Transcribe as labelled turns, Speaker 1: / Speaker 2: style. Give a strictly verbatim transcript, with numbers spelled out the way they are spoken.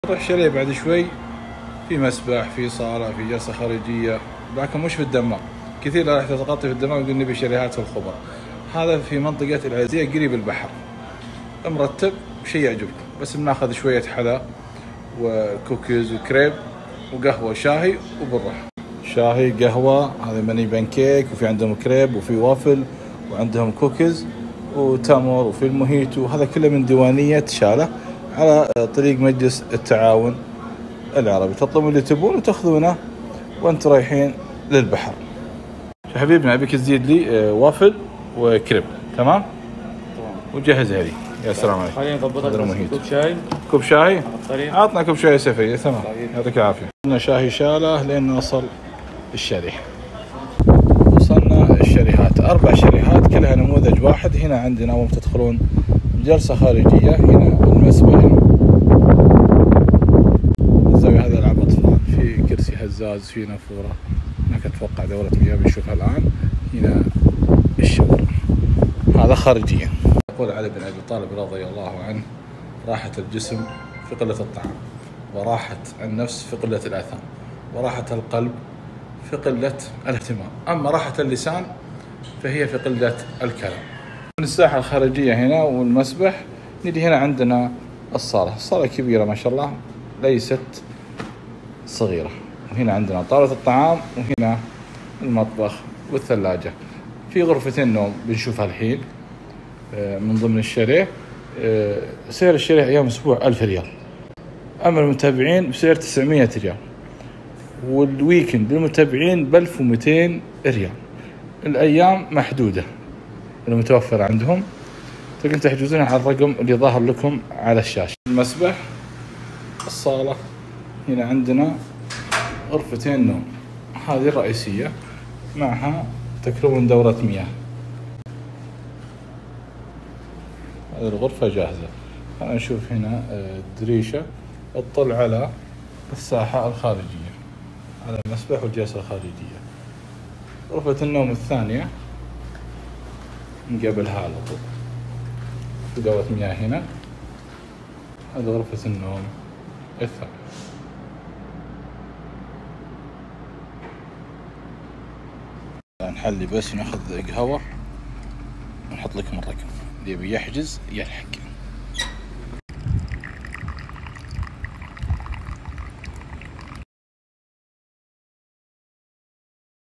Speaker 1: نروح شاليه بعد شوي، في مسبح، في صالة، في جلسة خارجية، لكن مش في الدمام. كثير راح تغطي في الدمام يقول نبي شاليهات في الخبر. هذا في منطقة العزية قريب البحر، مرتب شيء يعجبكم. بس بناخذ شوية حلا وكوكيز وكريب وقهوة وشاهي وبنروح. شاهي قهوة، هذا مني بانكيك، وفي عندهم كريب وفي وافل وعندهم كوكيز وتمر وفي الموهيتو. هذا كله من ديوانية شالة على طريق مجلس التعاون العربي. تطلبون اللي تبون وتاخذونه وانت رايحين للبحر. حبيبنا ابيك تزيد لي وافل وكريب. تمام
Speaker 2: تمام
Speaker 1: وجهزها لي. يا سلام عليك.
Speaker 2: خلينا نضبطها. كوب شاي.
Speaker 1: كوب شاي عطنا كوب شاي سفري. تمام يعطيك العافيه. عندنا شاهي شاله لين نوصل الشريح. وصلنا الشريحات، اربع شريحات كلها نموذج واحد. هنا عندنا وانتم تدخلون جلسه خارجيه، هنا المسبح، الزاويه هذا العاب اطفال، في كرسي هزاز، في نافوره هناك اتوقع دوره مياه بنشوفها الان. هنا الشاور، هذا خارجيا. يقول علي بن ابي طالب رضي الله عنه: راحة الجسم في قلة الطعام، وراحة النفس في قلة الآثام، وراحة القلب في قلة الاهتمام، أما راحة اللسان فهي في قلة الكلام. من الساحة الخارجية هنا والمسبح نجي هنا عندنا الصالة. الصالة كبيرة ما شاء الله، ليست صغيرة. وهنا عندنا طاولة الطعام، وهنا المطبخ والثلاجة. في غرفتين نوم بنشوفها الحين من ضمن الشاليه. سعر الشاليه أيام أسبوع ألف ريال، أما المتابعين بسعر تسعمية ريال، والويكند للمتابعين بألف ومئتين ريال. الأيام محدودة المتوفرة عندهم، تقدرون تحجزونها على الرقم اللي ظاهر لكم على الشاشة. المسبح، الصالة، هنا عندنا غرفتين نوم، هذه الرئيسية معها تكرون دورة مياه. هذه الغرفة جاهزة. خلينا نشوف هنا دريشة تطل على الساحة الخارجية، على المسبح والجلسة الخارجية. غرفة النوم الثانية نقابلها على طول، في دورة مياه هنا. هذه غرفة النوم الثانية. نحلي بس ناخذ قهوة ونحط لكم الرقم، اللي يبي يحجز يلحق.